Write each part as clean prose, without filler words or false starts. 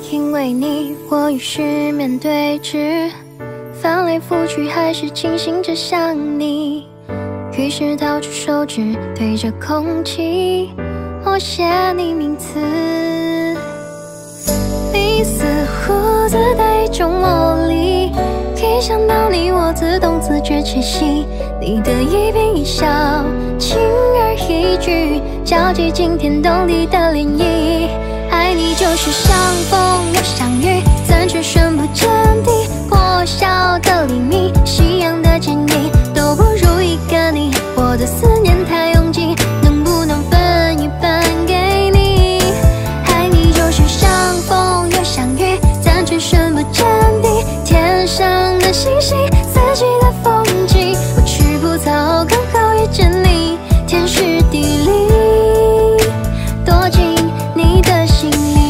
因为你，我与失眠对峙，翻来覆去还是清醒着想你。于是掏出手指，对着空气默写你名字。你似乎自带一种魔力，一想到你，我自动自觉窃喜。你的一颦一笑，轻而易举，交织惊天动地的涟漪。爱你就是相逢又相遇，怎知深不见底。破晓的黎明，夕阳的剪影，都不如一个你。我的思念太拥挤，能不能分一半给你？爱你就是相逢又相遇，怎知深不见底。天上的星星，四季的风景，我去葡萄刚好遇见你，天时地利，躲进你的心里。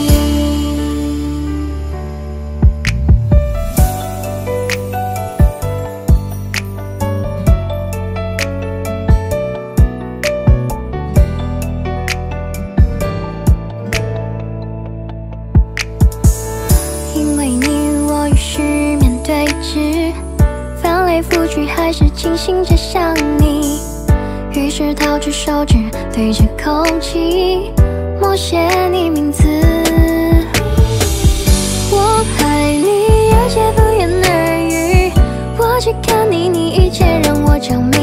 因为你，我与失眠对峙，翻来覆去还是清醒着想你。于是掏出手指，对着空气默写你名字。我爱你，有些敷衍耳语，我去看你，你一切让我着迷。